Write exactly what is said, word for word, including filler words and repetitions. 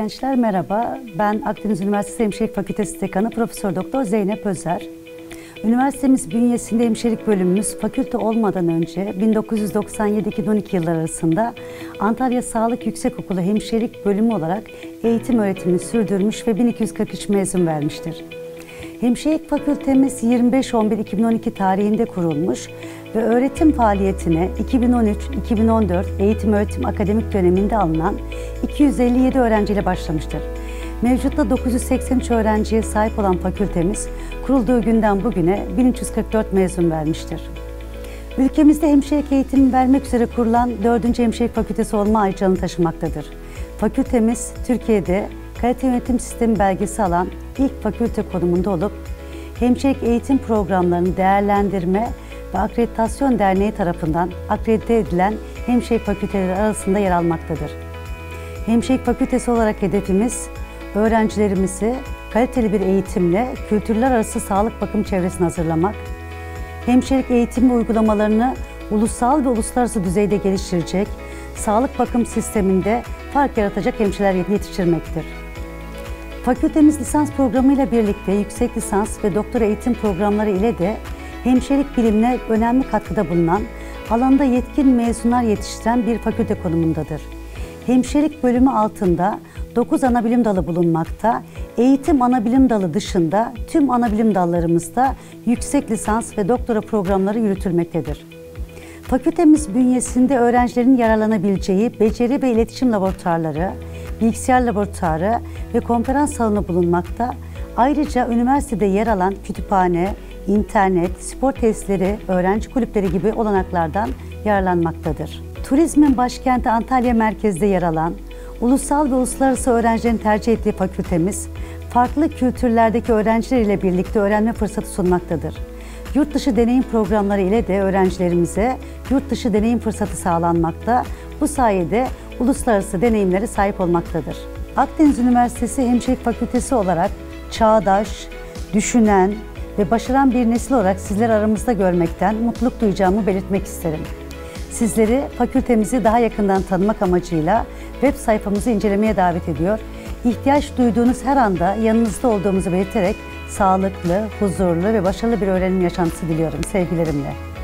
gençler merhaba. Ben Akdeniz Üniversitesi Hemşirelik Fakültesi Dekanı Profesör Doktor Zeynep Özer. Üniversitemiz bünyesinde hemşirelik bölümümüz fakülte olmadan önce bin dokuz yüz doksan yedi iki bin on iki yılları arasında Antalya Sağlık Yüksekokulu Hemşirelik Bölümü olarak eğitim öğretimini sürdürmüş ve bin iki yüz kırk üç mezun vermiştir. Hemşirelik Fakültemiz yirmi beş on bir iki bin on iki tarihinde kurulmuş ve öğretim faaliyetine iki bin on üç iki bin on dört eğitim öğretim akademik döneminde alınan iki yüz elli yedi öğrenciyle başlamıştır. Mevcutta dokuz yüz seksen üç öğrenciye sahip olan fakültemiz kurulduğu günden bugüne bin üç yüz kırk dört mezun vermiştir. Ülkemizde hemşirelik eğitimi vermek üzere kurulan dördüncü Hemşirelik Fakültesi olma ayrıcalığını taşımaktadır. Fakültemiz Türkiye'de kalite yönetim sistemi belgesi alan ilk fakülte konumunda olup hemşirelik eğitim programlarını değerlendirme ve Akreditasyon Derneği tarafından akredite edilen hemşirelik fakülteleri arasında yer almaktadır. Hemşirelik Fakültesi olarak hedefimiz öğrencilerimizi kaliteli bir eğitimle kültürler arası sağlık bakım çevresini hazırlamak, hemşirelik eğitimi uygulamalarını ulusal ve uluslararası düzeyde geliştirecek, sağlık bakım sisteminde fark yaratacak hemşireler yetiştirmektir. Fakültemiz lisans programıyla birlikte yüksek lisans ve doktora eğitim programları ile de hemşirelik bilimine önemli katkıda bulunan, alanda yetkin mezunlar yetiştiren bir fakülte konumundadır. Hemşirelik bölümü altında dokuz anabilim dalı bulunmakta. Eğitim anabilim dalı dışında tüm anabilim dallarımızda yüksek lisans ve doktora programları yürütülmektedir. Fakültemiz bünyesinde öğrencilerin yararlanabileceği beceri ve iletişim laboratuvarları, bilgisayar laboratuvarı ve konferans salonu bulunmakta. Ayrıca üniversitede yer alan kütüphane, internet, spor tesisleri, öğrenci kulüpleri gibi olanaklardan yararlanmaktadır. Turizmin başkenti Antalya merkezde yer alan, ulusal ve uluslararası öğrencilerin tercih ettiği fakültemiz, farklı kültürlerdeki öğrenciler ile birlikte öğrenme fırsatı sunmaktadır. Yurt dışı deneyim programları ile de öğrencilerimize yurt dışı deneyim fırsatı sağlanmakta. Bu sayede uluslararası deneyimlere sahip olmaktadır. Akdeniz Üniversitesi Hemşirelik Fakültesi olarak çağdaş, düşünen ve başaran bir nesil olarak sizleri aramızda görmekten mutluluk duyacağımı belirtmek isterim. Sizleri fakültemizi daha yakından tanımak amacıyla web sayfamızı incelemeye davet ediyor. İhtiyaç duyduğunuz her anda yanınızda olduğumuzu belirterek sağlıklı, huzurlu ve başarılı bir öğrenim yaşantısı diliyorum sevgilerimle.